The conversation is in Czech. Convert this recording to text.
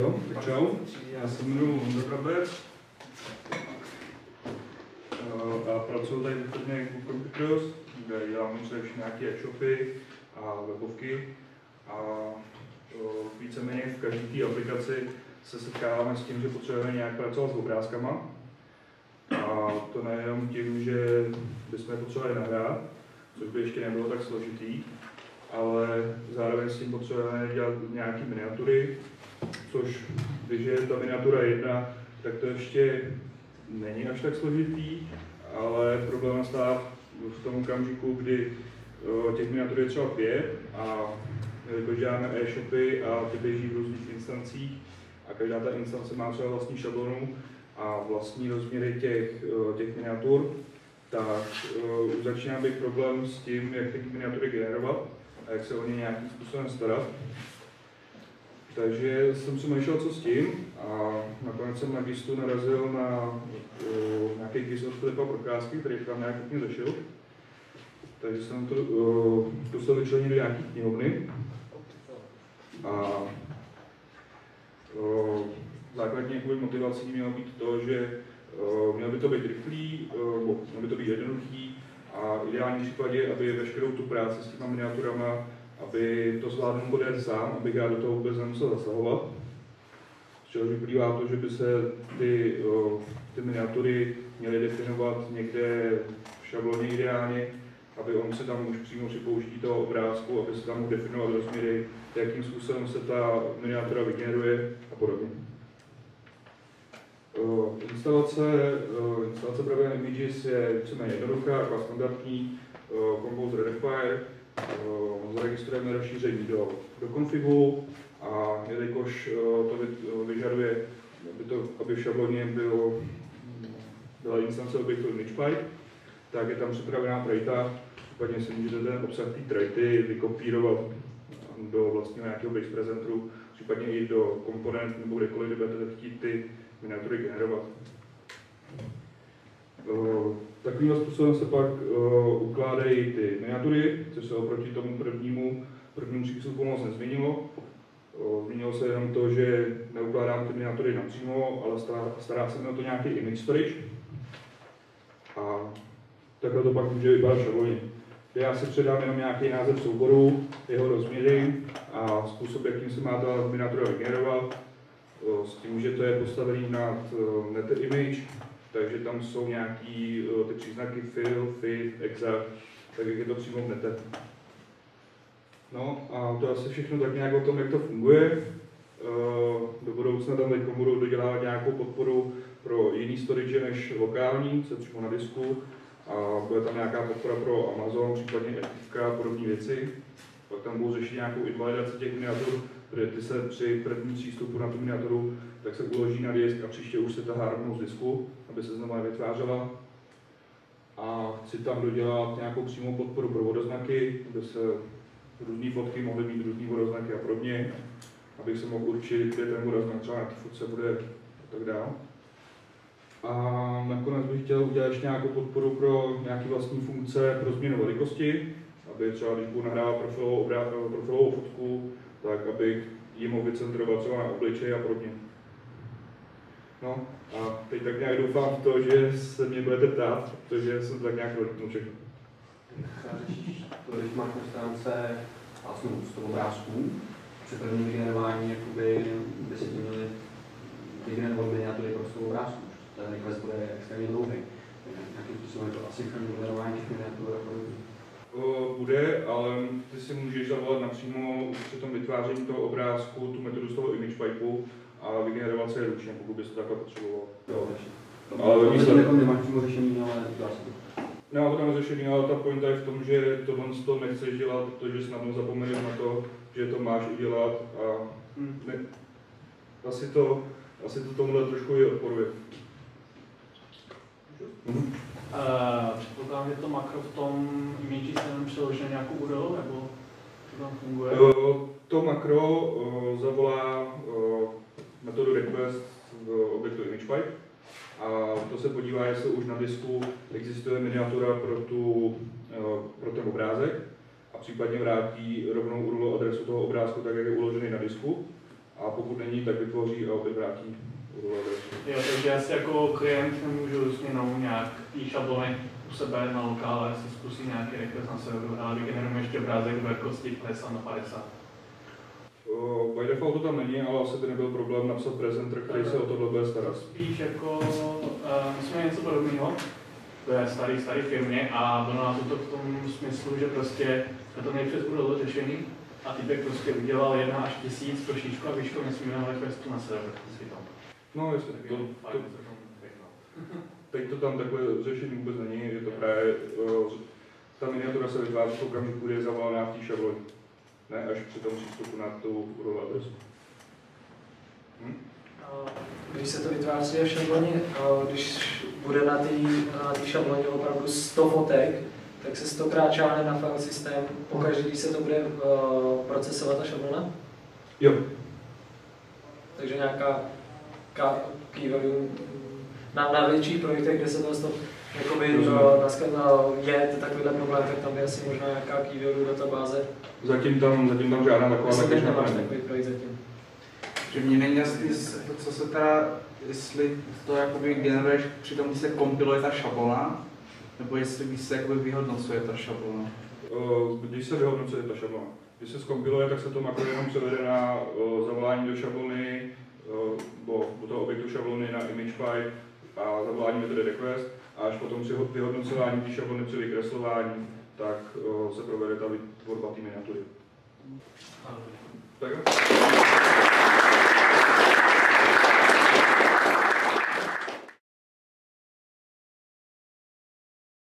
Tak čau, já se jmenuji Honza Brabec a pracuji tady v firmě Google Computers, kde dělám především nějaké e-shopy a webovky a víceméně v každé té aplikaci se setkáváme s tím, že potřebujeme nějak pracovat s obrázkama. A to nejenom tím, že bychom je potřebovali nahrát, což by ještě nebylo tak složitý, ale zároveň s tím potřebujeme dělat nějaké miniatury, což když je ta miniatura jedna, tak to ještě není až tak složitý, ale problém nastává v tom okamžiku, kdy těch miniatur je třeba 5 a jelikož děláme e-shopy a ty běží v různých instancích a každá ta instance má třeba vlastní šablonu a vlastní rozměry těch miniatur, tak už začíná být problém s tím, jak ty miniatury generovat a jak se o ně nějakým způsobem starat. Takže jsem si myšlel, co s tím, a nakonec jsem na GIStu narazil na nějaký GIS od Filipa Procházky, který tam nějak mě řešil. Takže jsem to zkusil vyčlenit do nějaké knihovny. A základní motivací mělo být to, že mělo by to být rychlý, mělo by to být jednoduchý a v ideálním případě, aby veškerou tu práci s těma miniaturama, aby to zvládl model sám, abych já do toho vůbec nemusel zasahovat. Z čehož vyplývá to, že by se ty miniatury měly definovat někde v šabloně ideálně, aby on se tam už přímo při použití toho obrázku, aby se tam mohl definovat rozměry, jakým způsobem se ta miniatura vygeneruje a podobně. Instalace Bravia Images je víceméně jednoduchá, jako standardní Compose Redefire. Zaregistrujeme rozšíření do konfigu a jelikož to vyžaduje, aby v šabloně byla instance objektu ImagePipe, tak je tam připravená trajta, případně si můžete ten obsah té trajty vykopírovat do vlastního nějakého base presenteru, případně i do komponent nebo kdekoliv, kde budete chtít ty miniatury generovat. Takovým způsobem se pak ukládají ty miniatury, což se oproti tomu prvnímu přístupu moc nezměnilo. Změnilo se jenom to, že neukládám ty miniatury napřímo, ale stará se mi o to nějaký image storage. A takhle to pak může vypadat v šabloně. Já si předám jenom nějaký název souboru, jeho rozměry a způsob, jakým se má ta miniatura vygenerovat. S tím, že to je postavený nad NetImage, takže tam jsou nějaký ty příznaky fill, fit, exact, tak jak je to přímo v nete. No a to asi všechno tak nějak o tom, jak to funguje. Do budoucna tam teď budu dodělávat nějakou podporu pro jiný storage než lokální, co přímo na disku. A bude tam nějaká podpora pro Amazon, případně Epica a podobné věci. Pak tam budu řešit nějakou invalidaci těch miniatur, protože ty se při prvním přístupu na tu miniaturu tak se uloží na disk a příště už se tahá rovnou z disku, aby se znovu nevytvářela. A chci tam dodělat nějakou přímou podporu pro vodoznaky, kde se různé fotky mohly mít různé vodoznaky a podobně, abych se mohl určit, kde ten vodoznak třeba na té fotce bude a tak dále. A nakonec bych chtěl udělat ještě nějakou podporu pro nějaké vlastní funkce pro změnu velikosti, aby třeba když budu nahrávat profilovou fotku, tak abych ji mohl vycentrovat třeba na obličej a podobně. No a teď tak nějak doufám v to, že se mě budete ptát, protože jsem tak nějak rozhodnul všechno. To, když máš na stránce vlastně z toho obrázků, při prvním vygenerování, jakoby by si měli vygenerovat miniatury pro svou obrázku. Ten request bude extrémně dlouhý. Nějakým způsobem to asynchronní vygenerování těch miniatur. Bude, ale ty si můžeš zavolat napřímo při tom vytváření toho obrázku tu metodu z toho image pipeu a vygenerovat se je ručně, pokud bys to takhle potřeboval. Jo, ale výsledek nemáš přímo řešení, ale dá se to. No, to řešení, ale ta pointa je v tom, že to nechceš dělat, protože snadno zapomeneš na to, že to máš udělat a ne, asi to tomuhle trošku i odporuje. Předpokládám, že to makro v tom image se jenom přeloží na nějakou URL, nebo to tam funguje? To makro zavolá metodu request v objektu ImagePipe a to se podívá, jestli už na disku existuje miniatura pro ten obrázek a případně vrátí rovnou URL adresu toho obrázku tak, jak je uložený na disku. a pokud není, tak vytvoří a opět vrátí URL adresu. Jo, takže já si jako klient můžu změnou nějak té šablony u sebe na lokále si zkusím nějaký request na serveru, ale vygenerujeme ještě obrázek v velikosti 50x50. By default to tam není, ale asi by nebyl problém napsat presenter, který se o tohle bude starat. Spíš jako, my jsme něco podobného ve staré firmě a bylo nás to v tom smyslu, že prostě jsme to měli přes URL řešený a týpek prostě udělal 1 až 1000 pro šířku a výšku nesmírného requestu na server. No jestli, teď to tam takhle řešení vůbec není, je to právě, ta miniatura se vytváří v okamžiku, kdy je zavolaná v té šabloně, ne až při tom přístupu na tu URL adresu. Když se to vytváří v šabloně, když bude na té šabloně opravdu 100 fotek, tak se 100krát čáhne na file systém, pokaždé, když se to bude procesovat ta šablona? Jo. Takže nějaká key value na větších projektech, kde se to jakoby je takovýhle problém, tak tam je asi možná nějaká key value databáze. Zatím tam žádná taková Myslím, nemáš takový projekt zatím. Že mě není jasný, co se teda, jestli to jakoby generuješ při tom, když se kompiluje ta šablona, nebo jestli když se jakoby vyhodnocuje ta šablona. Když se vyhodnocuje ta šablona. Když se zkompiluje, tak se to makro jenom převede na zavolání do šablony, do toho objektu šablony na image file a zavolání metody request a až potom při vyhodnocování té šablony při vykreslování, tak se provede ta tvorba té miniatury. Tak.